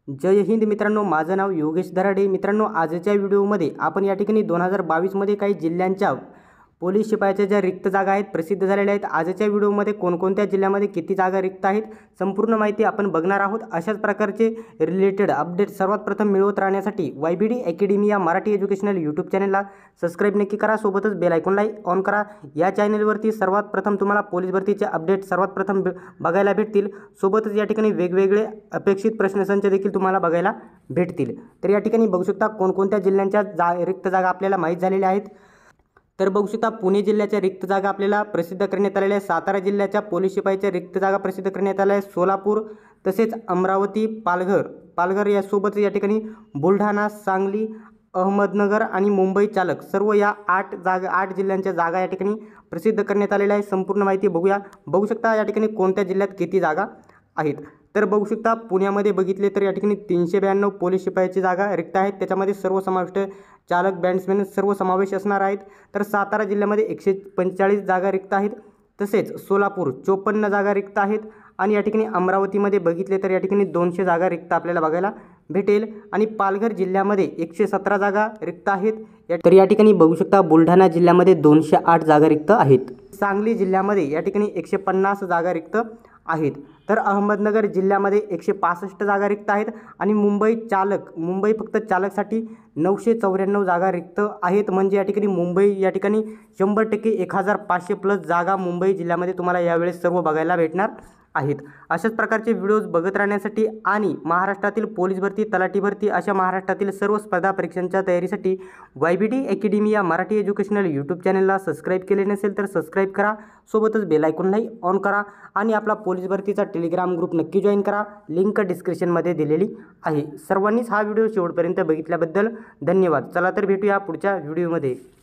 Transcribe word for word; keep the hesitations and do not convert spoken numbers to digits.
जय हिंद मित्रांनो, माझं नाव योगेश दराडे। मित्रांनो, आजच्या व्हिडिओमध्ये आपण या ठिकाणी दोन हजार बावीस मध्ये काही जिल्ह्यांच्या पोलीस शिपायाच्या ज्या रिक्त जागा आहेत प्रसिद्ध झालेल्या आहेत। आजच्या व्हिडिओमध्ये कोणकोणत्या जिल्ह्यामध्ये किती जागा रिक्त आहेत संपूर्ण माहिती आपण बघणार आहोत। अशाच प्रकारचे रिलेटेड अपडेट सर्वात प्रथम मिळवत राहण्यासाठी वायबीडी अकॅडमी या मराठी एज्युकेशनल यूट्यूब चॅनलला सबस्क्राइब नक्की करा, सोबतच बेल आयकॉनला ऑन करा। या चॅनलवरती सर्वात प्रथम तुम्हाला पोलीस भरतीचे अपडेट सर्वात प्रथम बघायला भेटतील। सोबतच या ठिकाणी वेगवेगळे अपेक्षित प्रश्नसंच देखील तुम्हाला बघायला भेटतील। तर या ठिकाणी बघू शकता कोणकोणत्या जिल्ह्यांच्या जा रिक्त जागा आपल्याला माहीत झालेल्या आहेत। तर बघू शकता पुणे जिल्ह्याच्या रिक्त जागा आपल्याला प्रसिद्ध करण्यात आलेल्या आहे। सातारा जिल्ह्याच्या पोलीस शिपाईच्या रिक्त जागा प्रसिद्ध करण्यात आल्या आहे। सोलापूर तसेच अमरावती, पालघर पालघर यासोबत या ठिकाणी बुलढाणा, सांगली, अहमदनगर आणि मुंबई चालक सर्व या आठ जागा आठ जिल्ह्यांच्या जागा या ठिकाणी प्रसिद्ध करण्यात आलेल्या आहे। संपूर्ण माहिती बघूया। बघू शकता या ठिकाणी कोणत्या जिल्ह्यात किती जागा आहेत। तर बघू शकता पुण्यामध्ये बघितले तर या ठिकाणी तीनशे ब्याण्णव पोलीस शिपायाची जागा रिक्त आहेत। त्याच्यामध्ये सर्व समाविष्ट चालक, बँड्समॅन सर्व समावेश असणार आहेत। तर सातारा जिल्ह्यामध्ये एकशे पंचेचाळीस जागा रिक्त आहेत। तसेच सोलापूर चोपन्न जागा रिक्त आहेत आणि या ठिकाणी अमरावतीमध्ये बघितले तर या ठिकाणी दोनशे जागा रिक्त आपल्याला बघायला भेटेल आणि पालघर जिल्ह्यामध्ये एकशे सतरा जागा रिक्त आहेत। तर या ठिकाणी बघू शकता बुलढाणा जिल्ह्यामध्ये दोनशे आठ जागा रिक्त आहेत। सांगली जिल्ह्यामध्ये या ठिकाणी एकशे पन्नास जागा रिक्त आहेत। तर अहमदनगर जिल्ह्यामध्ये एकशे पासष्ट जागा रिक्त आहेत आणि मुंबई चालक मुंबई फक्त चालकसाठी नऊशे चौऱ्याण्णव जागा रिक्त आहेत। म्हणजे या ठिकाणी मुंबई या ठिकाणी शंभर टक्के एक हजार पाचशे प्लस जागा मुंबई जिल्ह्यामध्ये तुम्हाला यावेळेस सर्व बघायला भेटणार आहेत। अशाच प्रकारचे व्हिडिओज बघत राहण्यासाठी आणि महाराष्ट्रातील पोलीस भरती, तलाठी भरती अशा महाराष्ट्रातील सर्व स्पर्धा परीक्षांच्या तयारीसाठी वायबीडी अकॅडमी या मराठी एज्युकेशनल यूट्यूब चॅनलला सबस्क्राइब केले नसेल तर सबस्क्राइब करा, सोबतच बेल आयकॉनलाही ऑन करा आणि आपला पोलीस भरतीचा टेलिग्राम ग्रुप नक्की जॉईन करा। लिंक डिस्क्रिप्शनमध्ये दिलेली आहे। सर्वांनीच हा व्हिडिओ शेवटपर्यंत बघितल्याबद्दल धन्यवाद। चला तर भेटूया पुढच्या व्हिडिओमध्ये।